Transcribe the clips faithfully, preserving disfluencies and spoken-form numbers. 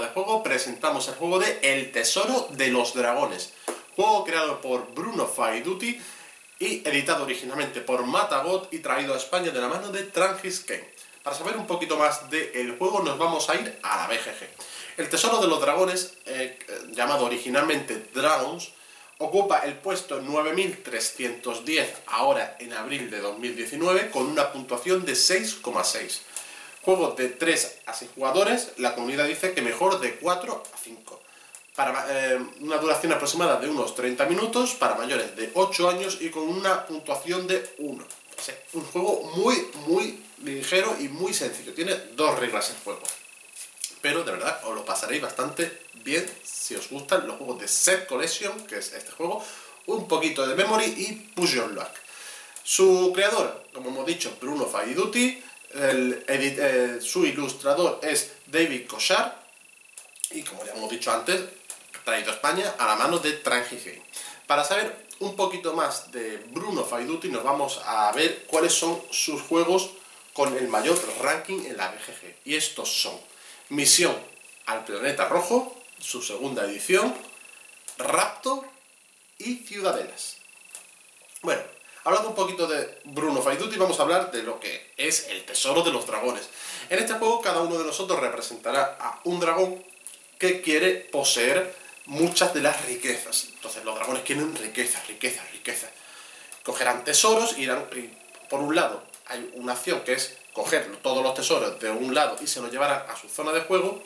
juego presentamos el juego de El Tesoro de los Dragones, juego creado por Bruno Faidutti y editado originalmente por Matagot y traído a España de la mano de Trangis Game. Para saber un poquito más del juego nos vamos a ir a la B G G. El Tesoro de los Dragones, eh, llamado originalmente Dragons, ocupa el puesto nueve mil trescientos diez ahora en abril de dos mil diecinueve con una puntuación de seis coma seis. Juego de tres a seis jugadores, la comunidad dice que mejor de cuatro a cinco. Para eh, una duración aproximada de unos treinta minutos, para mayores de ocho años y con una puntuación de uno. O sea, un juego muy, muy ligero y muy sencillo. Tiene dos reglas el juego. Pero de verdad os lo pasaréis bastante bien si os gustan los juegos de Set Collection, que es este juego, un poquito de Memory y Push Your Luck. Su creador, como hemos dicho, Bruno Faidutti. El edit, eh, su ilustrador es David Cochard y, como ya hemos dicho antes, traído a España a la mano de Trangis Game. Para saber un poquito más de Bruno Faidutti nos vamos a ver cuáles son sus juegos con el mayor ranking en la B G G. Y estos son Misión al Planeta Rojo, su segunda edición, Raptor y Ciudadelas. Bueno, hablando un poquito de Bruno Faidutti, vamos a hablar de lo que es el Tesoro de los Dragones. En este juego cada uno de nosotros representará a un dragón que quiere poseer muchas de las riquezas. Entonces los dragones quieren riqueza, riqueza, riqueza. Cogerán tesoros, irán, por un lado hay una acción que es coger todos los tesoros de un lado y se los llevarán a su zona de juego.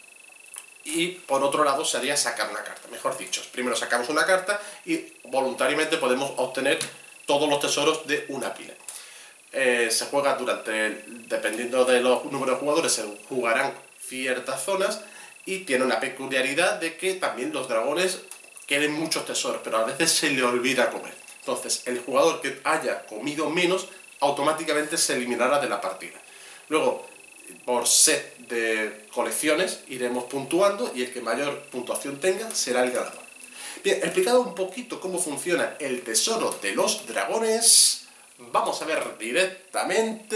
Y por otro lado sería sacar una carta. Mejor dicho, primero sacamos una carta y voluntariamente podemos obtener todos los tesoros de una pila. Eh, se juega durante, el, dependiendo de los números de jugadores, se jugarán ciertas zonas y tiene una peculiaridad de que también los dragones quieren muchos tesoros, pero a veces se le olvida comer. Entonces, el jugador que haya comido menos automáticamente se eliminará de la partida. Luego, por set de colecciones, iremos puntuando y el que mayor puntuación tenga será el ganador. Bien, explicado un poquito cómo funciona el Tesoro de los Dragones, vamos a ver directamente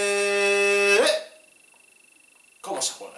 cómo se juega.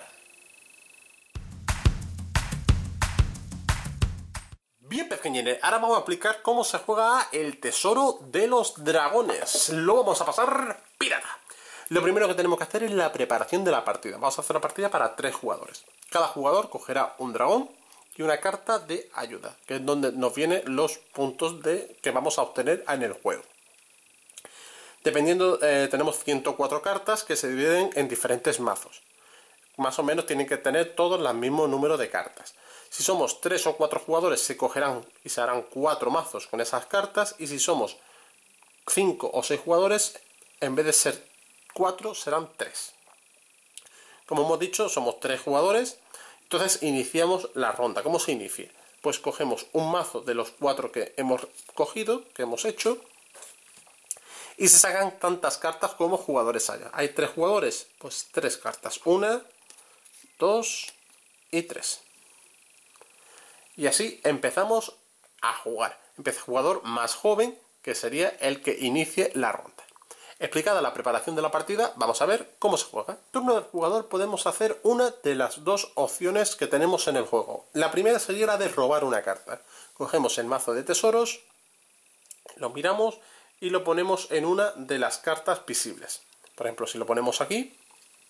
Bien, pequeñines, ahora vamos a explicar cómo se juega el Tesoro de los Dragones. Lo vamos a pasar pirata. Lo primero que tenemos que hacer es la preparación de la partida. Vamos a hacer la partida para tres jugadores. Cada jugador cogerá un dragón y una carta de ayuda, que es donde nos vienen los puntos de, que vamos a obtener en el juego. Dependiendo, eh, tenemos ciento cuatro cartas que se dividen en diferentes mazos. Más o menos tienen que tener todos el mismo número de cartas. Si somos tres o cuatro jugadores se cogerán y se harán cuatro mazos con esas cartas, y si somos cinco o seis jugadores, en vez de ser cuatro serán tres. Como hemos dicho, somos tres jugadores. Entonces iniciamos la ronda. ¿Cómo se inicia? Pues cogemos un mazo de los cuatro que hemos cogido, que hemos hecho, y se sacan tantas cartas como jugadores haya. ¿Hay tres jugadores? Pues tres cartas. Una, dos y tres. Y así empezamos a jugar. Empieza el jugador más joven, que sería el que inicie la ronda. Explicada la preparación de la partida, vamos a ver cómo se juega. Turno del jugador, podemos hacer una de las dos opciones que tenemos en el juego. La primera sería la de robar una carta. Cogemos el mazo de tesoros, lo miramos y lo ponemos en una de las cartas visibles. Por ejemplo, si lo ponemos aquí,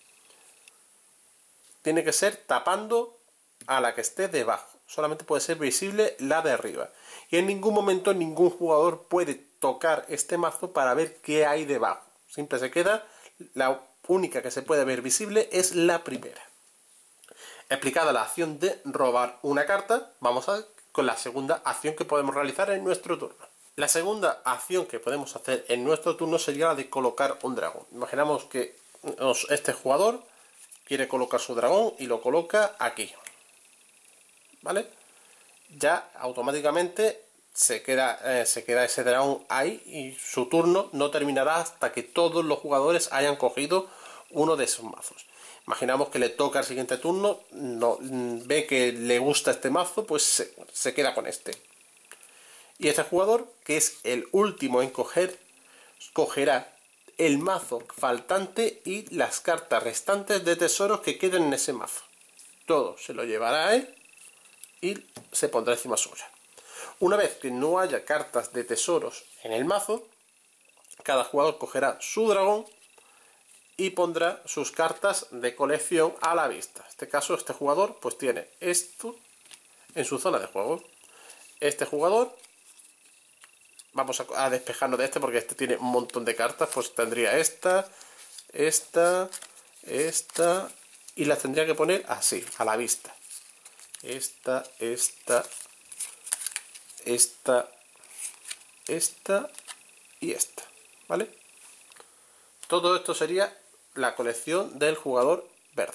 tiene que ser tapando a la que esté debajo. Solamente puede ser visible la de arriba. Y en ningún momento ningún jugador puede tocar este mazo para ver qué hay debajo. Siempre se queda, la única que se puede ver visible es la primera. Explicada la acción de robar una carta, vamos a ver con la segunda acción que podemos realizar en nuestro turno. La segunda acción que podemos hacer en nuestro turno sería la de colocar un dragón. Imaginamos que este jugador quiere colocar su dragón y lo coloca aquí. ¿Vale? Ya automáticamente se queda, eh, se queda ese dragón ahí y su turno no terminará hasta que todos los jugadores hayan cogido uno de esos mazos. Imaginamos que le toca el siguiente turno, no, ve que le gusta este mazo, pues se, se queda con este. Y este jugador, que es el último en coger, cogerá el mazo faltante y las cartas restantes de tesoros que queden en ese mazo. todo se lo llevará a él y se pondrá encima suya. Una vez que no haya cartas de tesoros en el mazo, cada jugador cogerá su dragón y pondrá sus cartas de colección a la vista. En este caso, este jugador pues tiene esto en su zona de juego. Este jugador, vamos a, a despejarnos de este porque este tiene un montón de cartas, pues tendría esta, esta, esta y las tendría que poner así, a la vista. Esta, esta, esta, esta y esta, ¿vale? Todo esto sería la colección del jugador verde.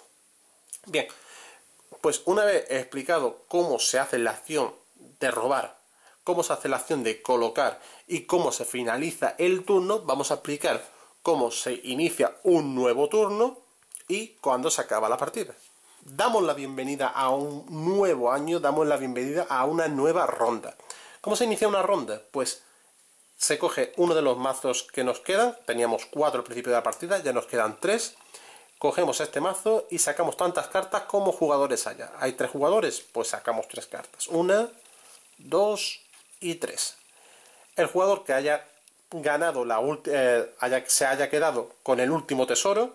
Bien, pues una vez explicado cómo se hace la acción de robar, cómo se hace la acción de colocar y cómo se finaliza el turno, vamos a explicar cómo se inicia un nuevo turno y cuándo se acaba la partida. Damos la bienvenida a un nuevo año, damos la bienvenida a una nueva ronda. ¿Cómo se inicia una ronda? Pues se coge uno de los mazos que nos quedan, teníamos cuatro al principio de la partida, ya nos quedan tres. Cogemos este mazo y sacamos tantas cartas como jugadores haya. ¿Hay tres jugadores? Pues sacamos tres cartas. Una, dos y tres. El jugador que haya ganado la eh, haya, se haya quedado con el último tesoro,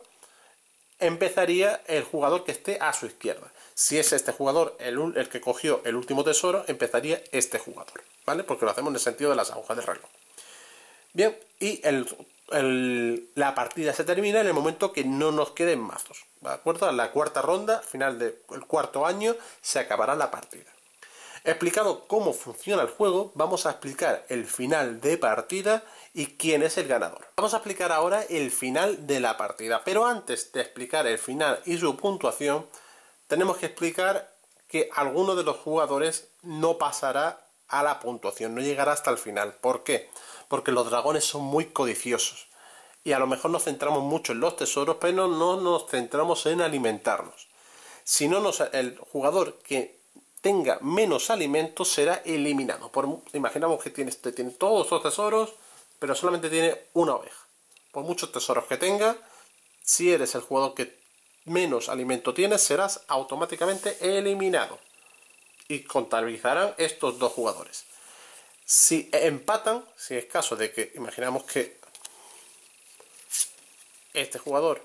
empezaría el jugador que esté a su izquierda. Si es este jugador el, el que cogió el último tesoro, empezaría este jugador, ¿vale? Porque lo hacemos en el sentido de las agujas de reloj. Bien, y el, el, la partida se termina en el momento que no nos queden mazos, ¿de acuerdo? En la cuarta ronda, final del cuarto año, se acabará la partida. Explicado cómo funciona el juego, vamos a explicar el final de partida y quién es el ganador. Vamos a explicar ahora el final de la partida, pero antes de explicar el final y su puntuación, tenemos que explicar que alguno de los jugadores no pasará a la puntuación, no llegará hasta el final. ¿Por qué? Porque los dragones son muy codiciosos y a lo mejor nos centramos mucho en los tesoros, pero no nos centramos en alimentarnos. Si no, nos, el jugador que tenga menos alimentos será eliminado. Por, imaginamos que tiene, tiene todos estos tesoros, pero solamente tiene una oveja. Por muchos tesoros que tenga, si eres el jugador que menos alimento tienes, serás automáticamente eliminado. Y contabilizarán estos dos jugadores. Si empatan, si es caso de que, imaginamos que este jugador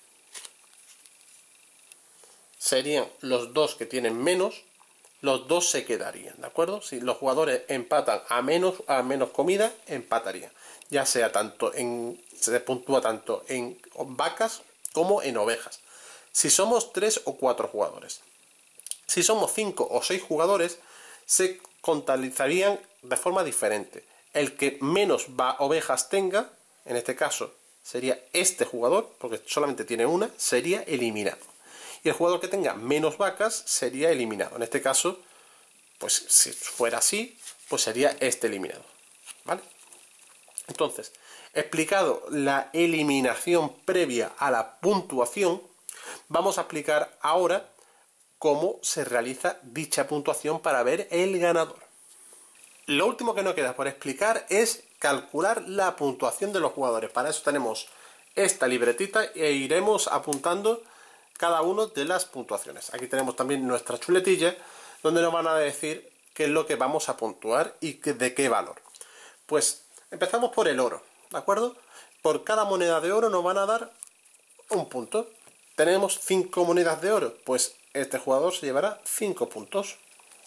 serían los dos que tienen menos, los dos se quedarían, ¿de acuerdo? Si los jugadores empatan a menos, a menos comida, empatarían. Ya sea tanto en, se puntúa tanto en vacas como en ovejas. Si somos tres o cuatro jugadores. Si somos cinco o seis jugadores, se contabilizarían de forma diferente. El que menos ovejas tenga, en este caso sería este jugador, porque solamente tiene una, sería eliminado. Y el jugador que tenga menos vacas sería eliminado. En este caso, pues si fuera así, pues sería este eliminado, ¿vale? Entonces, explicado la eliminación previa a la puntuación, vamos a explicar ahora cómo se realiza dicha puntuación para ver el ganador. Lo último que nos queda por explicar es calcular la puntuación de los jugadores. Para eso tenemos esta libretita e iremos apuntando cada uno de las puntuaciones. Aquí tenemos también nuestra chuletilla donde nos van a decir qué es lo que vamos a puntuar y de qué valor. Pues empezamos por el oro, ¿de acuerdo? Por cada moneda de oro nos van a dar un punto. Tenemos cinco monedas de oro, pues este jugador se llevará cinco puntos.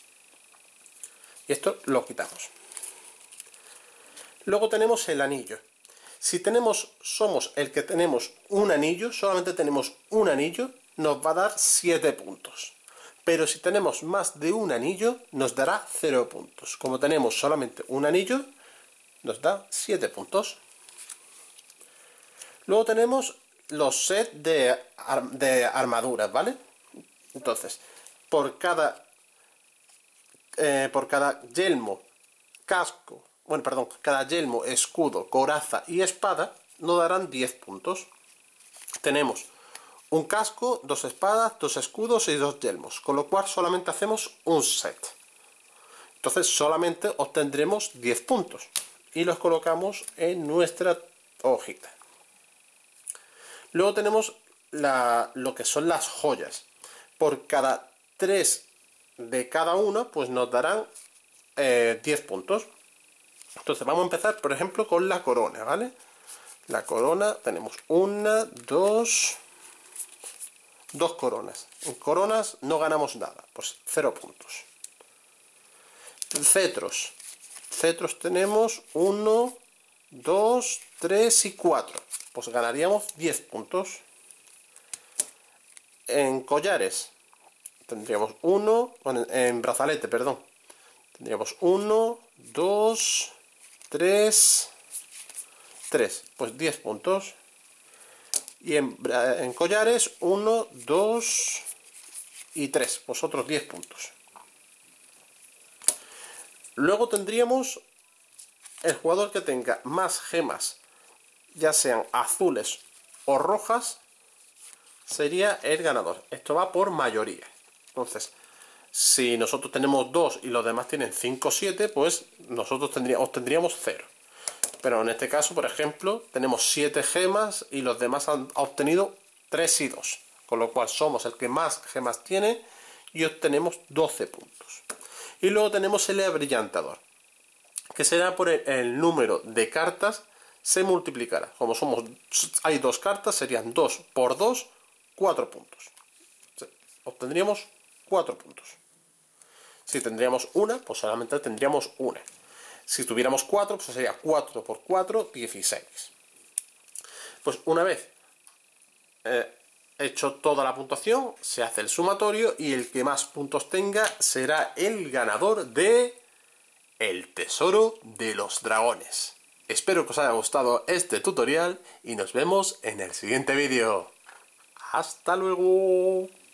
Y esto lo quitamos. Luego tenemos el anillo. Si tenemos, somos el que tenemos un anillo, solamente tenemos un anillo, nos va a dar siete puntos. Pero si tenemos más de un anillo, nos dará cero puntos. Como tenemos solamente un anillo, nos da siete puntos. Luego tenemos los sets de, de armaduras, ¿vale? Entonces, por cada, eh, por cada yelmo, casco, bueno, perdón, cada yelmo, escudo, coraza y espada nos darán diez puntos. Tenemos un casco, dos espadas, dos escudos y dos yelmos, con lo cual solamente hacemos un set. Entonces solamente obtendremos diez puntos y los colocamos en nuestra hojita. Luego tenemos la, lo que son las joyas. por cada tres de cada uno, pues nos darán eh, diez puntos. Entonces vamos a empezar, por ejemplo, con la corona, ¿vale? La corona, tenemos una, dos, dos coronas. En coronas no ganamos nada, pues cero puntos. Cetros. Cetros tenemos uno, dos, tres y cuatro. Pues ganaríamos diez puntos. En collares tendríamos uno, bueno, en brazalete, perdón. Tendríamos uno, dos, tres, tres. Pues diez puntos. Y en, en collares uno, dos y tres. Pues otros diez puntos. Luego tendríamos el jugador que tenga más gemas, ya sean azules o rojas, sería el ganador. Esto va por mayoría. Entonces, si nosotros tenemos dos y los demás tienen cinco o siete, pues nosotros tendríamos, obtendríamos cero. Pero en este caso, por ejemplo, tenemos siete gemas y los demás han obtenido tres y dos. Con lo cual somos el que más gemas tiene y obtenemos doce puntos. Y luego tenemos el abrillantador, que será por el, el número de cartas se multiplicará. Como somos, hay dos cartas, serían dos por dos, cuatro puntos. Obtendríamos cuatro puntos. Si tendríamos una, pues solamente tendríamos una. Si tuviéramos cuatro, pues sería cuatro por cuatro, dieciséis. Pues una vez eh, hecho toda la puntuación, se hace el sumatorio y el que más puntos tenga será el ganador de el tesoro de los dragones. Espero que os haya gustado este tutorial y nos vemos en el siguiente vídeo. ¡Hasta luego!